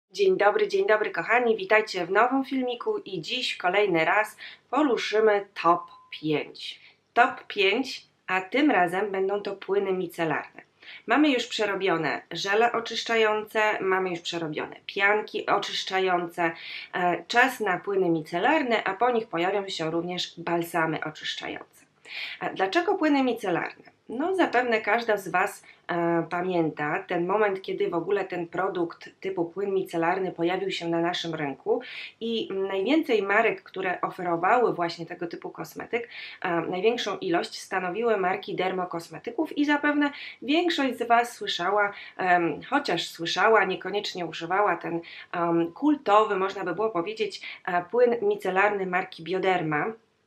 Dzień dobry kochani, witajcie w nowym filmiku i dziś kolejny raz poruszymy top 5. Top 5, a tym razem będą to płyny micelarne. Mamy już przerobione żele oczyszczające, mamy już przerobione pianki oczyszczające, czas na płyny micelarne, a po nich pojawią się również balsamy oczyszczające. Dlaczego płyny micelarne? No zapewne każda z Was pamięta ten moment, kiedy w ogóle ten produkt typu płyn micelarny pojawił się na naszym rynku i najwięcej marek, które oferowały właśnie tego typu kosmetyk, największą ilość stanowiły marki dermokosmetyków i zapewne większość z Was słyszała, chociaż słyszała, niekoniecznie używała ten kultowy, można by było powiedzieć, płyn micelarny marki Bioderma.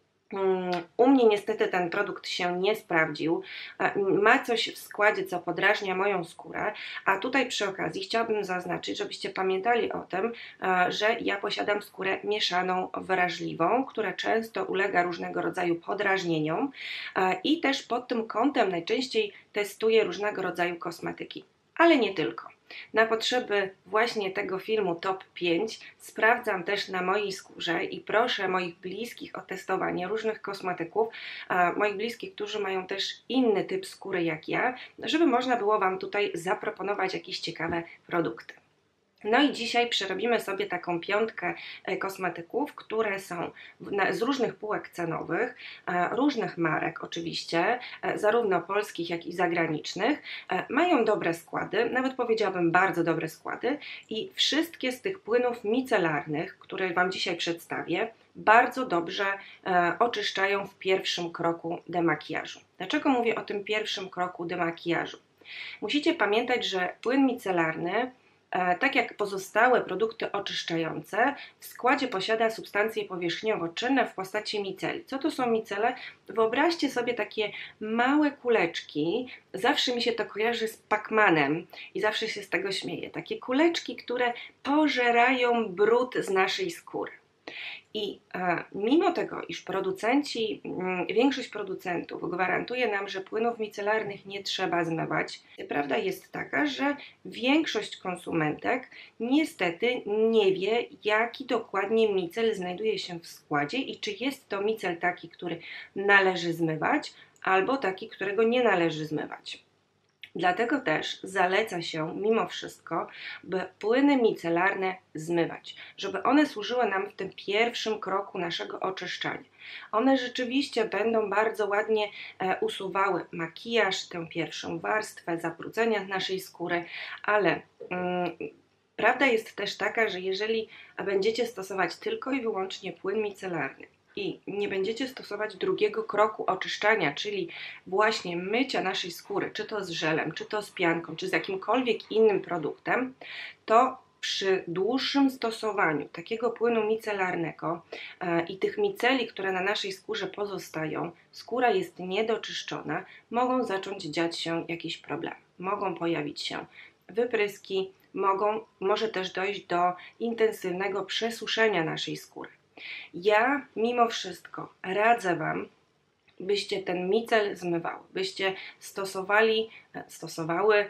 U mnie niestety ten produkt się nie sprawdził, ma coś w składzie, co podrażnia moją skórę, a tutaj przy okazji chciałabym zaznaczyć, żebyście pamiętali o tym, że ja posiadam skórę mieszaną, wrażliwą, która często ulega różnego rodzaju podrażnieniom i też pod tym kątem najczęściej testuję różnego rodzaju kosmetyki, ale nie tylko. Na potrzeby właśnie tego filmu Top 5 sprawdzam też na mojej skórze i proszę moich bliskich o testowanie różnych kosmetyków, moich bliskich, którzy mają też inny typ skóry jak ja, żeby można było Wam tutaj zaproponować jakieś ciekawe produkty. No i dzisiaj przerobimy sobie taką piątkę kosmetyków, które są z różnych półek cenowych, różnych marek oczywiście, zarówno polskich, jak i zagranicznych. Mają dobre składy, nawet powiedziałabym bardzo dobre składy i wszystkie z tych płynów micelarnych, które Wam dzisiaj przedstawię, bardzo dobrze oczyszczają w pierwszym kroku demakijażu. Dlaczego mówię o tym pierwszym kroku demakijażu? Musicie pamiętać, że płyn micelarny, tak jak pozostałe produkty oczyszczające, w składzie posiada substancje powierzchniowo-czynne w postaci miceli. Co to są micele? Wyobraźcie sobie takie małe kuleczki, zawsze mi się to kojarzy z Pac-Manem i zawsze się z tego śmieję. Takie kuleczki, które pożerają brud z naszej skóry. I mimo tego, iż większość producentów gwarantuje nam, że płynów micelarnych nie trzeba zmywać, prawda jest taka, że większość konsumentek niestety nie wie, jaki dokładnie micel znajduje się w składzie i czy jest to micel taki, który należy zmywać, albo taki, którego nie należy zmywać. Dlatego też zaleca się mimo wszystko, by płyny micelarne zmywać, żeby one służyły nam w tym pierwszym kroku naszego oczyszczania. One rzeczywiście będą bardzo ładnie usuwały makijaż, tę pierwszą warstwę, zabrudzenia naszej skóry, ale prawda jest też taka, że jeżeli będziecie stosować tylko i wyłącznie płyn micelarny, i nie będziecie stosować drugiego kroku oczyszczania, czyli właśnie mycia naszej skóry, czy to z żelem, czy to z pianką, czy z jakimkolwiek innym produktem, to przy dłuższym stosowaniu takiego płynu micelarnego i tych miceli, które na naszej skórze pozostają, skóra jest niedoczyszczona, mogą zacząć dziać się jakieś problemy. Mogą pojawić się wypryski, może też dojść do intensywnego przesuszenia naszej skóry. Ja mimo wszystko radzę Wam, byście ten micel zmywały, byście stosowały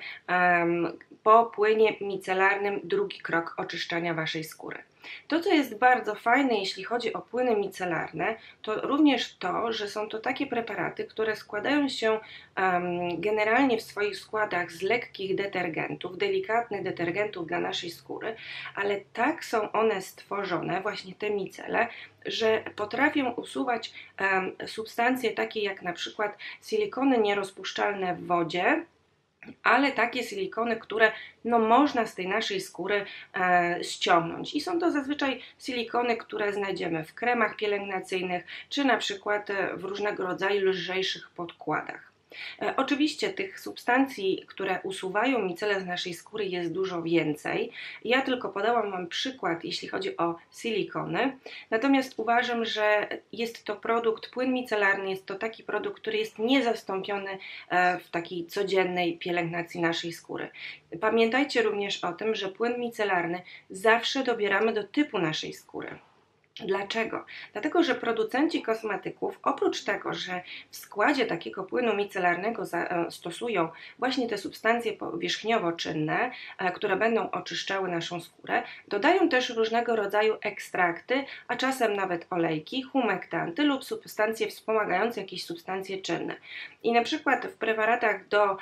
po płynie micelarnym drugi krok oczyszczania Waszej skóry. To, co jest bardzo fajne, jeśli chodzi o płyny micelarne, to również to, że są to takie preparaty, które składają się generalnie w swoich składach z lekkich detergentów, delikatnych detergentów dla naszej skóry, ale tak są one stworzone, właśnie te micele, że potrafią usuwać substancje takie jak na przykład silikony nierozpuszczalne w wodzie, ale takie silikony, które można z tej naszej skóry ściągnąć. I są to zazwyczaj silikony, które znajdziemy w kremach pielęgnacyjnych, czy na przykład w różnego rodzaju lżejszych podkładach. Oczywiście tych substancji, które usuwają micele z naszej skóry jest dużo więcej. Ja tylko podałam Wam przykład, jeśli chodzi o silikony. Natomiast uważam, że jest to płyn micelarny, jest to taki produkt, który jest niezastąpiony w takiej codziennej pielęgnacji naszej skóry. Pamiętajcie również o tym, że płyn micelarny zawsze dobieramy do typu naszej skóry. Dlaczego? Dlatego, że producenci kosmetyków oprócz tego, że w składzie takiego płynu micelarnego stosują właśnie te substancje powierzchniowo czynne, które będą oczyszczały naszą skórę, dodają też różnego rodzaju ekstrakty, a czasem nawet olejki, humektanty lub substancje wspomagające jakieś substancje czynne. I na przykład w preparatach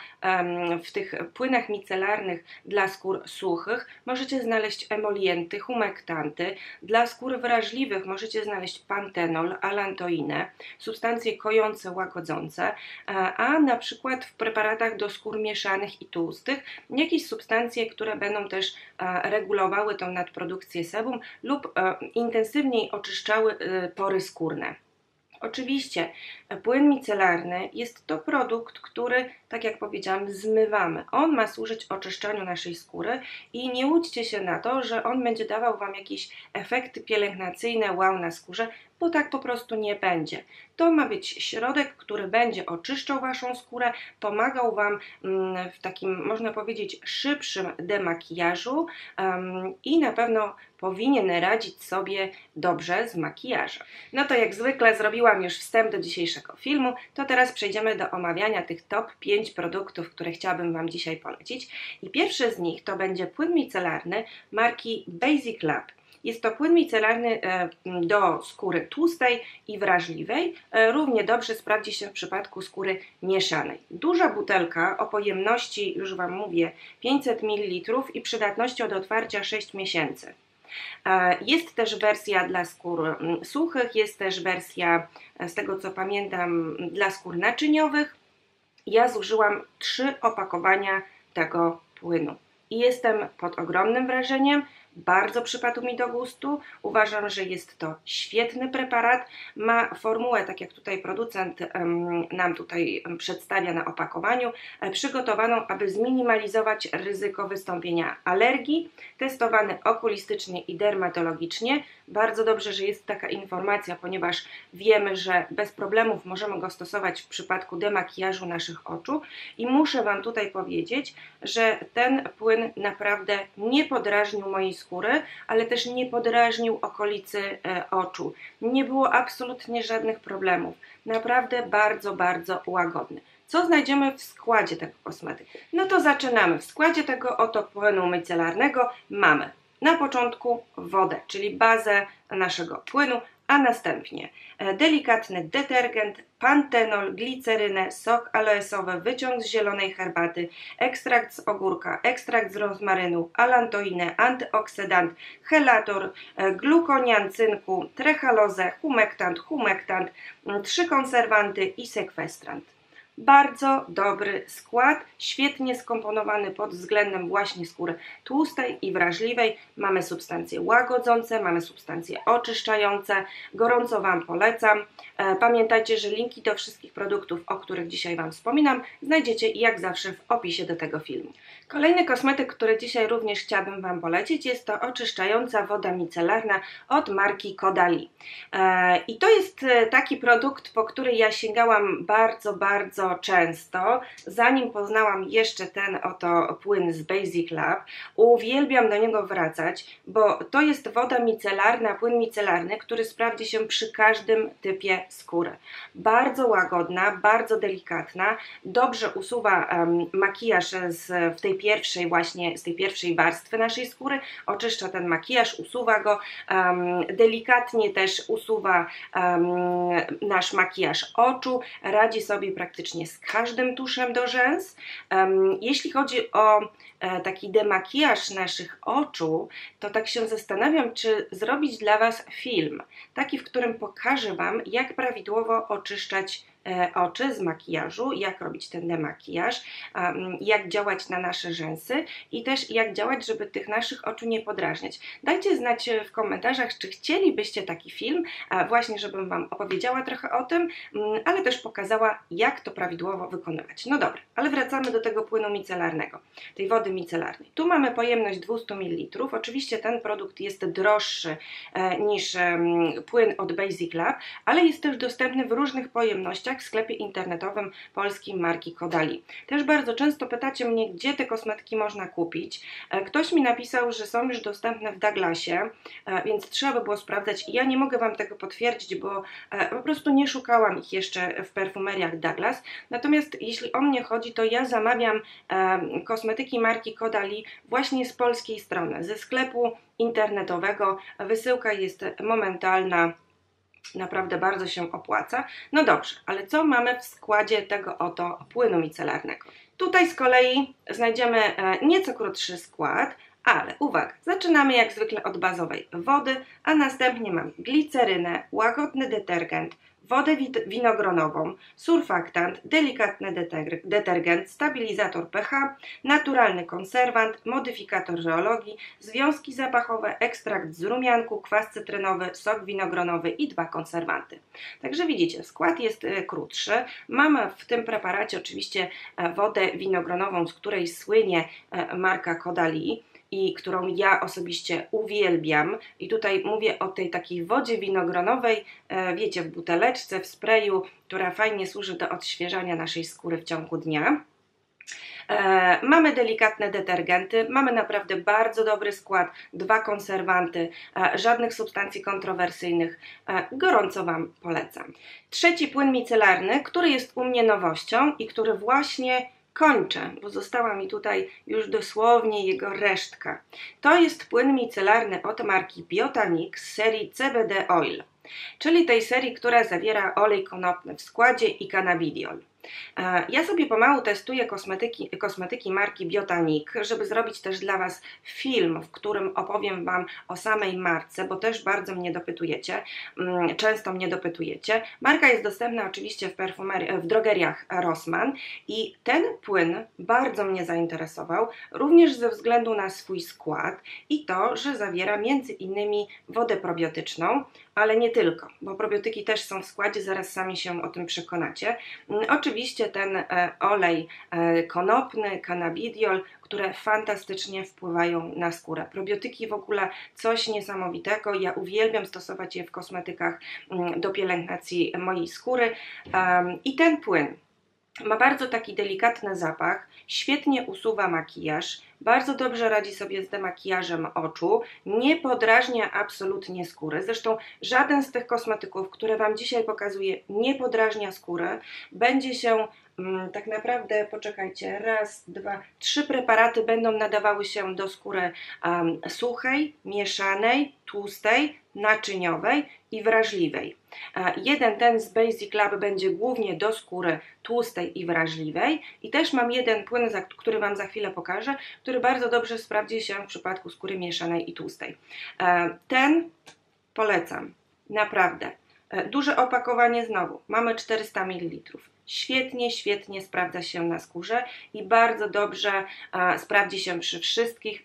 w tych płynach micelarnych dla skór suchych możecie znaleźć emolienty, humektanty, dla skór wrażliwych możecie znaleźć pantenol, allantoinę, substancje kojące, łagodzące, a na przykład w preparatach do skór mieszanych i tłustych jakieś substancje, które będą też regulowały tą nadprodukcję sebum lub intensywniej oczyszczały pory skórne. Oczywiście płyn micelarny jest to produkt, który, tak jak powiedziałam, zmywamy. On ma służyć oczyszczaniu naszej skóry i nie łudźcie się na to, że on będzie dawał Wam jakieś efekty pielęgnacyjne, wow na skórze, bo tak po prostu nie będzie. To ma być środek, który będzie oczyszczał Waszą skórę, pomagał Wam w takim, można powiedzieć, szybszym demakijażu i na pewno powinien radzić sobie dobrze z makijażem. No to jak zwykle zrobiłam już wstęp do dzisiejszego filmu, to teraz przejdziemy do omawiania tych top 5 produktów, które chciałabym Wam dzisiaj polecić. I pierwszy z nich to będzie płyn micelarny marki Basic Lab. Jest to płyn micelarny do skóry tłustej i wrażliwej. Równie dobrze sprawdzi się w przypadku skóry mieszanej. Duża butelka o pojemności, już Wam mówię, 500 ml i przydatnością do otwarcia 6 miesięcy. Jest też wersja dla skór suchych, jest też wersja, z tego co pamiętam, dla skór naczyniowych. Ja zużyłam 3 opakowania tego płynu i jestem pod ogromnym wrażeniem. Bardzo przypadł mi do gustu, uważam, że jest to świetny preparat, ma formułę, tak jak tutaj producent nam tutaj przedstawia na opakowaniu, przygotowaną, aby zminimalizować ryzyko wystąpienia alergii, testowany okulistycznie i dermatologicznie. Bardzo dobrze, że jest taka informacja, ponieważ wiemy, że bez problemów możemy go stosować w przypadku demakijażu naszych oczu i muszę Wam tutaj powiedzieć, że ten płyn naprawdę nie podrażnił mojej skóry, ale też nie podrażnił okolicy oczu. Nie było absolutnie żadnych problemów. Naprawdę bardzo, bardzo łagodny. Co znajdziemy w składzie tego kosmetyku? No to zaczynamy. W składzie tego oto płynu micelarnego mamy na początku wodę, czyli bazę naszego płynu, a następnie delikatny detergent, pantenol, glicerynę, sok aloesowy, wyciąg z zielonej herbaty, ekstrakt z ogórka, ekstrakt z rozmarynu, allantoinę, antyoksydant, chelator, glukonian cynku, trechalozę, humektant, 3 konserwanty i sekwestrant. Bardzo dobry skład, świetnie skomponowany pod względem właśnie skóry tłustej i wrażliwej. Mamy substancje łagodzące, mamy substancje oczyszczające. Gorąco Wam polecam. Pamiętajcie, że linki do wszystkich produktów, o których dzisiaj Wam wspominam, znajdziecie jak zawsze w opisie do tego filmu. Kolejny kosmetyk, który dzisiaj również chciałabym Wam polecić, jest to oczyszczająca woda micelarna od marki Caudalie. I to jest taki produkt, po który ja sięgałam bardzo, bardzo często, zanim poznałam jeszcze ten oto płyn z Basic Lab. Uwielbiam do niego wracać, bo to jest woda micelarna, płyn micelarny, który sprawdzi się przy każdym typie skóry. Bardzo łagodna, bardzo delikatna, dobrze usuwa makijaż z tej pierwszej warstwy naszej skóry, oczyszcza ten makijaż, usuwa go, delikatnie też usuwa nasz makijaż oczu, radzi sobie praktycznie z każdym tuszem do rzęs. Jeśli chodzi o taki demakijaż naszych oczu, to tak się zastanawiam, czy zrobić dla Was film, taki, w którym pokażę Wam, jak prawidłowo oczyszczać oczy z makijażu, jak robić ten demakijaż, jak działać na nasze rzęsy i też jak działać, żeby tych naszych oczu nie podrażniać. Dajcie znać w komentarzach, czy chcielibyście taki film, właśnie żebym Wam opowiedziała trochę o tym, ale też pokazała, jak to prawidłowo wykonywać. No dobra, ale wracamy do tego płynu micelarnego, tej wody micelarnej. Tu mamy pojemność 200 ml. Oczywiście ten produkt jest droższy niż płyn od Basic Lab, ale jest też dostępny w różnych pojemnościach wiadomościach w sklepie internetowym polskiej marki Caudalie. Też bardzo często pytacie mnie, gdzie te kosmetyki można kupić. Ktoś mi napisał, że są już dostępne w Douglasie, więc trzeba by było sprawdzać. Ja nie mogę Wam tego potwierdzić, bo po prostu nie szukałam ich jeszcze w perfumeriach Douglas. Natomiast jeśli o mnie chodzi, to ja zamawiam kosmetyki marki Caudalie właśnie z polskiej strony, ze sklepu internetowego. Wysyłka jest momentalna, naprawdę bardzo się opłaca. No dobrze, ale co mamy w składzie tego oto płynu micelarnego? Tutaj z kolei znajdziemy nieco krótszy skład, ale uwaga, zaczynamy jak zwykle od bazowej wody, a następnie mamy glicerynę, łagodny detergent, wodę winogronową, surfaktant, delikatny detergent, stabilizator pH, naturalny konserwant, modyfikator zeologii, związki zapachowe, ekstrakt z rumianku, kwas cytrynowy, sok winogronowy i 2 konserwanty. Także widzicie, skład jest krótszy. Mamy w tym preparacie oczywiście wodę winogronową, z której słynie marka Caudalie i którą ja osobiście uwielbiam. I tutaj mówię o tej takiej wodzie winogronowej, wiecie, w buteleczce, w sprayu, która fajnie służy do odświeżania naszej skóry w ciągu dnia. Mamy delikatne detergenty, mamy naprawdę bardzo dobry skład, 2 konserwanty, żadnych substancji kontrowersyjnych, gorąco Wam polecam. Trzeci płyn micelarny, który jest u mnie nowością i który właśnie kończę, bo została mi tutaj już dosłownie jego resztka. To jest płyn micelarny od marki Botanique z serii CBD Oil, czyli tej serii, która zawiera olej konopny w składzie i cannabidiol. Ja sobie pomału testuję kosmetyki marki Botanique, żeby zrobić też dla Was film, w którym opowiem Wam o samej marce, bo też bardzo mnie dopytujecie, często mnie dopytujecie. Marka jest dostępna oczywiście w drogeriach Rossmann i ten płyn bardzo mnie zainteresował, również ze względu na swój skład i to, że zawiera między innymi wodę probiotyczną, ale nie tylko, bo probiotyki też są w składzie, zaraz sami się o tym przekonacie. Oczywiście ten olej konopny, cannabidiol, które fantastycznie wpływają na skórę. Probiotyki w ogóle coś niesamowitego, ja uwielbiam stosować je w kosmetykach do pielęgnacji mojej skóry i ten płyn ma bardzo taki delikatny zapach, świetnie usuwa makijaż, bardzo dobrze radzi sobie z demakijażem oczu, nie podrażnia absolutnie skóry. Zresztą żaden z tych kosmetyków, które Wam dzisiaj pokazuję, nie podrażnia skóry. Będzie się tak naprawdę, poczekajcie, raz, dwa, 3 preparaty będą nadawały się do skóry suchej, mieszanej, tłustej, naczyniowej i wrażliwej. Jeden ten z Basic Lab będzie głównie do skóry tłustej i wrażliwej i też mam jeden płyn, który Wam za chwilę pokażę, który bardzo dobrze sprawdzi się w przypadku skóry mieszanej i tłustej. Ten polecam, naprawdę. Duże opakowanie znowu, mamy 400 ml. Świetnie sprawdza się na skórze i bardzo dobrze sprawdzi się przy wszystkich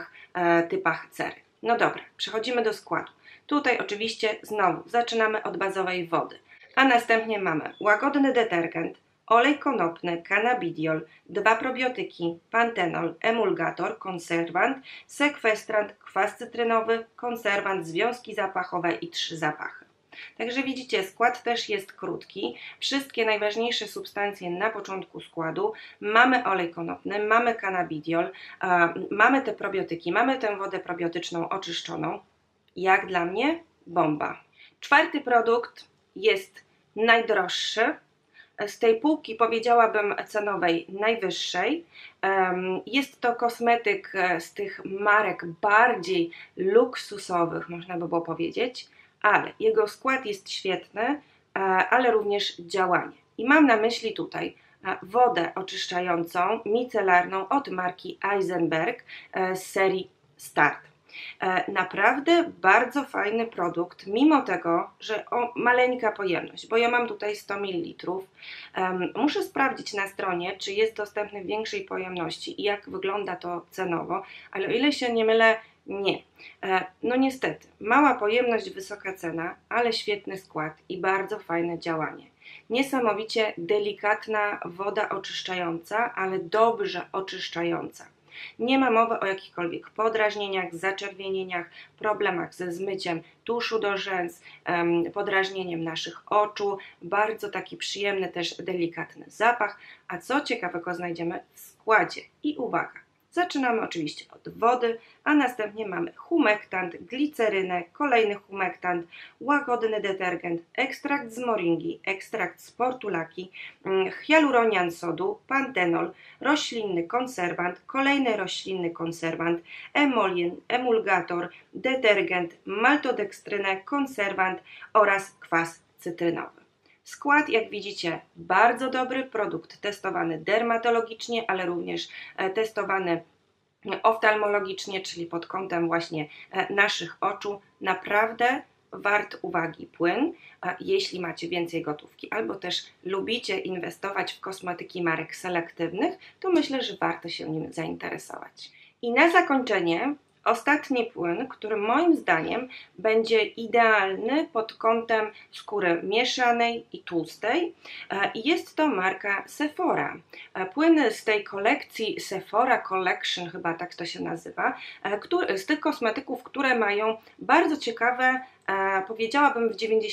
typach cery. No dobra, przechodzimy do składu. Tutaj oczywiście znowu zaczynamy od bazowej wody, a następnie mamy łagodny detergent, olej konopny, cannabidiol, 2 probiotyki, pantenol, emulgator, konserwant, sekwestrant, kwas cytrynowy, konserwant, związki zapachowe i 3 zapachy. Także widzicie, skład też jest krótki, wszystkie najważniejsze substancje na początku składu, mamy olej konopny, mamy cannabidiol, mamy te probiotyki, mamy tę wodę probiotyczną oczyszczoną. Jak dla mnie bomba. Czwarty produkt jest najdroższy, z tej półki powiedziałabym cenowej najwyższej. Jest to kosmetyk z tych marek bardziej luksusowych, można by było powiedzieć, ale jego skład jest świetny, ale również działanie. I mam na myśli tutaj wodę oczyszczającą, micelarną od marki Eisenberg z serii Start. Naprawdę bardzo fajny produkt, mimo tego, że maleńka pojemność, bo ja mam tutaj 100 ml. Muszę sprawdzić na stronie, czy jest dostępny w większej pojemności i jak wygląda to cenowo, ale o ile się nie mylę, nie. No niestety, mała pojemność, wysoka cena, ale świetny skład i bardzo fajne działanie. Niesamowicie delikatna woda oczyszczająca, ale dobrze oczyszczająca. Nie ma mowy o jakichkolwiek podrażnieniach, zaczerwienieniach, problemach ze zmyciem tuszu do rzęs, podrażnieniem naszych oczu. Bardzo taki przyjemny, też delikatny zapach. A co ciekawego znajdziemy w składzie? I uwaga! Zaczynamy oczywiście od wody, a następnie mamy humektant, glicerynę, kolejny humektant, łagodny detergent, ekstrakt z moringi, ekstrakt z portulaki, hialuronian sodu, pantenol, roślinny konserwant, kolejny roślinny konserwant, emolien, emulgator, detergent, maltodekstrynę, konserwant oraz kwas cytrynowy. Skład, jak widzicie, bardzo dobry, produkt testowany dermatologicznie, ale również testowany oftalmologicznie, czyli pod kątem właśnie naszych oczu. Naprawdę wart uwagi płyn, jeśli macie więcej gotówki, albo też lubicie inwestować w kosmetyki marek selektywnych, to myślę, że warto się nim zainteresować. I na zakończenie ostatni płyn, który moim zdaniem będzie idealny pod kątem skóry mieszanej i tłustej. Jest to marka Sephora. Płyn z tej kolekcji Sephora Collection, chyba tak to się nazywa, z tych kosmetyków, które mają bardzo ciekawe, powiedziałabym w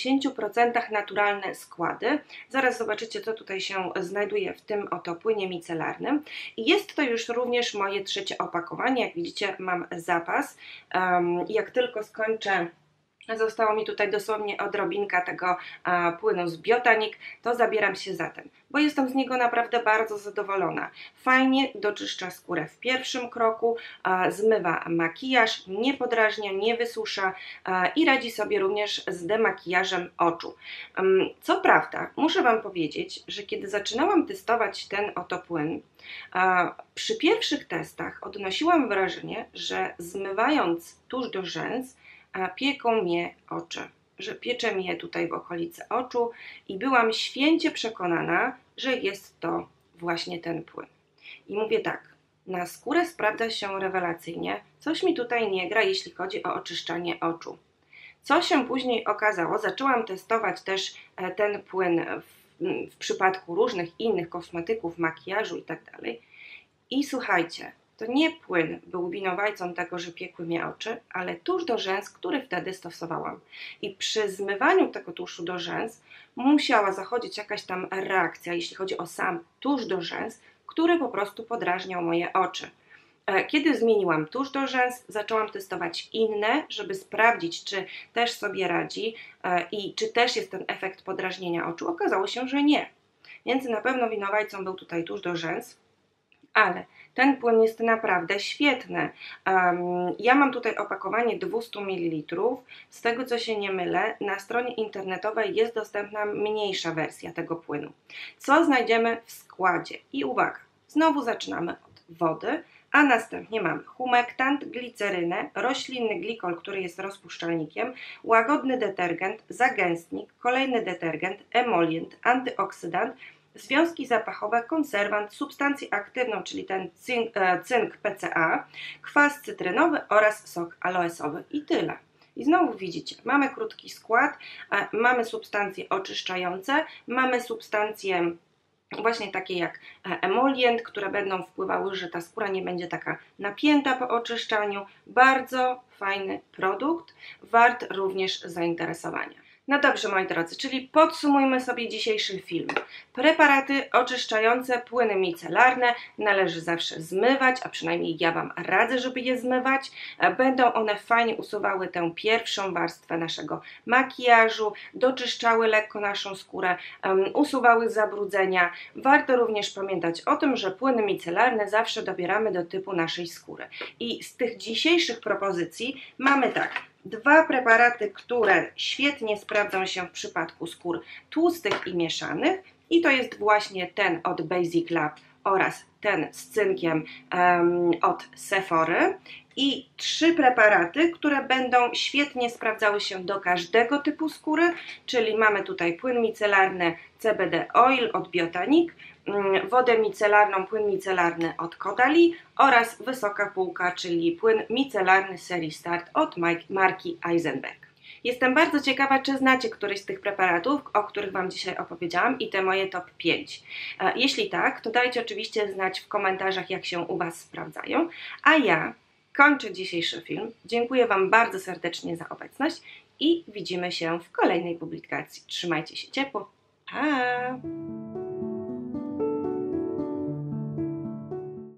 90% naturalne składy. Zaraz zobaczycie, co tutaj się znajduje w tym oto płynie micelarnym. I jest to już również moje trzecie opakowanie. Jak widzicie, mam zapas. Jak tylko skończę, zostało mi tutaj dosłownie odrobinka tego płynu z Biotanik, to zabieram się za ten, bo jestem z niego naprawdę bardzo zadowolona. Fajnie doczyszcza skórę w pierwszym kroku, zmywa makijaż, nie podrażnia, nie wysusza i radzi sobie również z demakijażem oczu. Co prawda, muszę Wam powiedzieć, że kiedy zaczynałam testować ten oto płyn, przy pierwszych testach odnosiłam wrażenie, że zmywając tusz do rzęs, pieką mnie oczy, że piecze mnie tutaj w okolicy oczu i byłam święcie przekonana, że jest to właśnie ten płyn. I mówię tak, na skórę sprawdza się rewelacyjnie, coś mi tutaj nie gra, jeśli chodzi o oczyszczanie oczu. Co się później okazało, zaczęłam testować też ten płyn w przypadku różnych innych kosmetyków, makijażu itd. I słuchajcie, to nie płyn był winowajcą tego, że piekły mnie oczy, ale tusz do rzęs, który wtedy stosowałam. I przy zmywaniu tego tuszu do rzęs musiała zachodzić jakaś tam reakcja, jeśli chodzi o sam tusz do rzęs, który po prostu podrażniał moje oczy. Kiedy zmieniłam tusz do rzęs, zaczęłam testować inne, żeby sprawdzić, czy też sobie radzi i czy też jest ten efekt podrażnienia oczu. Okazało się, że nie. Więc na pewno winowajcą był tutaj tusz do rzęs, ale ten płyn jest naprawdę świetny. Ja mam tutaj opakowanie 200 ml. Z tego, co się nie mylę, na stronie internetowej jest dostępna mniejsza wersja tego płynu. Co znajdziemy w składzie? I uwaga, znowu zaczynamy od wody, a następnie mamy humektant, glicerynę, roślinny glikol, który jest rozpuszczalnikiem, łagodny detergent, zagęstnik, kolejny detergent, emolient, antyoksydant, związki zapachowe, konserwant, substancję aktywną, czyli ten cynk PCA, kwas cytrynowy oraz sok aloesowy i tyle. I znowu widzicie, mamy krótki skład, mamy substancje oczyszczające, mamy substancje właśnie takie jak emolient, które będą wpływały, że ta skóra nie będzie taka napięta po oczyszczaniu. Bardzo fajny produkt, wart również zainteresowania. No dobrze, moi drodzy, czyli podsumujmy sobie dzisiejszy film. Preparaty oczyszczające, płyny micelarne należy zawsze zmywać, a przynajmniej ja Wam radzę, żeby je zmywać. Będą one fajnie usuwały tę pierwszą warstwę naszego makijażu, doczyszczały lekko naszą skórę, usuwały zabrudzenia. Warto również pamiętać o tym, że płyny micelarne zawsze dobieramy do typu naszej skóry. I z tych dzisiejszych propozycji mamy tak. Dwa preparaty, które świetnie sprawdzą się w przypadku skór tłustych i mieszanych i to jest właśnie ten od Basic Lab oraz ten z cynkiem od Sephory i trzy preparaty, które będą świetnie sprawdzały się do każdego typu skóry, czyli mamy tutaj płyn micelarny CBD Oil od Biotanik, wodę micelarną, płyn micelarny od Caudalie oraz wysoka półka, czyli płyn micelarny serii Start od marki Eisenberg. Jestem bardzo ciekawa, czy znacie któryś z tych preparatów, o których Wam dzisiaj opowiedziałam i te moje top 5. Jeśli tak, to dajcie oczywiście znać w komentarzach, jak się u Was sprawdzają, a ja kończę dzisiejszy film. Dziękuję Wam bardzo serdecznie za obecność i widzimy się w kolejnej publikacji. Trzymajcie się ciepło. Pa!